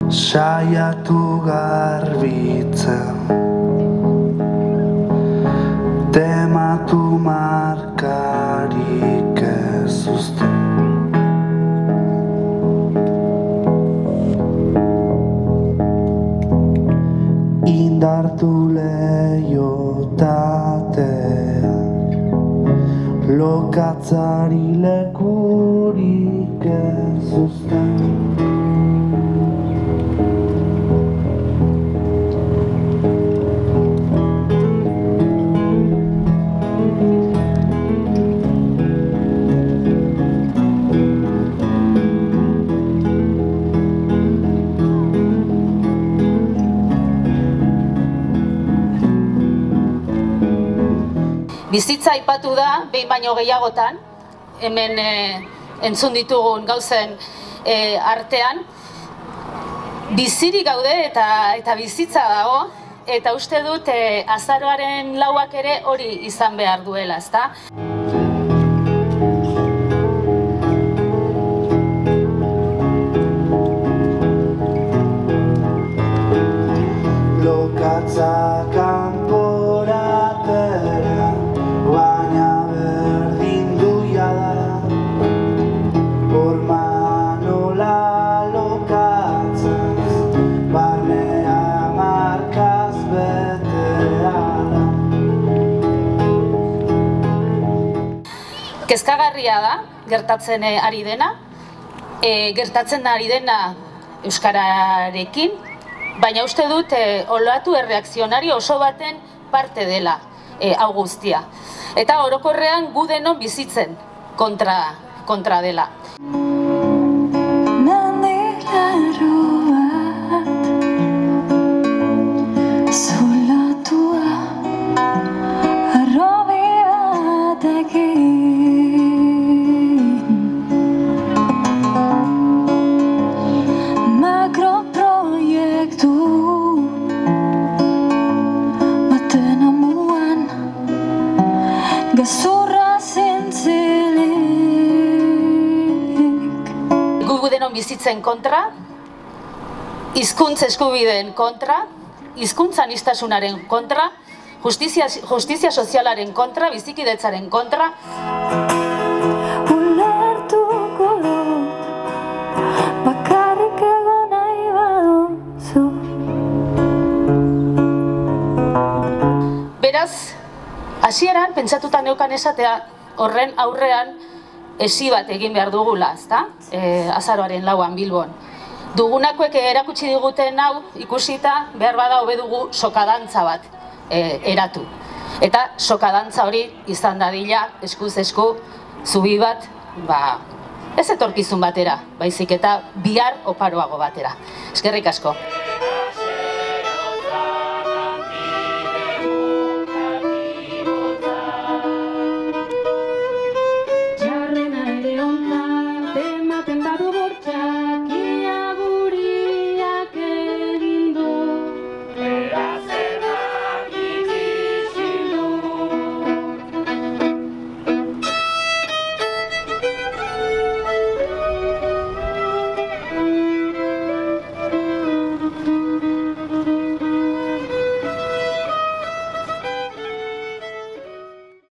saiatu garbitzen, tematu markarik ez uzten. Indartu leiotateak, lokatzari lekurik ez uzten. Bizitza aipatu da, behin baino gehiagotan, hemen entzun ditugun gauzen artean. Bizirik gaude eta bizitza dago, eta uste dut azaroaren lauak ere hori izan behar duela, ezta? Lokatza kanporatera, baina berdin duia da, horma nola lokatzaz, barnea markaz betea da. Kezkagarria da, gertatzen ari dena, gertatzen ari dena euskararekin, baina uste dut olatu erreakzionario oso baten parte dela hau guztia. Eta orokorrean gu denon bizitzen kontra dela. Gu denon bizitzen kontra, hizkuntz eskubideen kontra, hizkuntza aniztasunaren kontra, justizia sozialaren kontra, bizikidetzaren kontra. Ulertuko dut, bakarrik egon nahi baduzu. Beraz, hasieran pentsatuta neukan esatea horren aurrean esi bat egin behar dugula, ezta? Azaroaren lauan Bilbon. Dugunakoek erakutsi diguten hau ikusita behar bada hobe dugu sokadantza bat eratu. Eta sokadantza hori izan dadila eskuz esku zubi bat, ez etorkizun batera, baizik eta bihar oparoago batera. Eskerrik asko.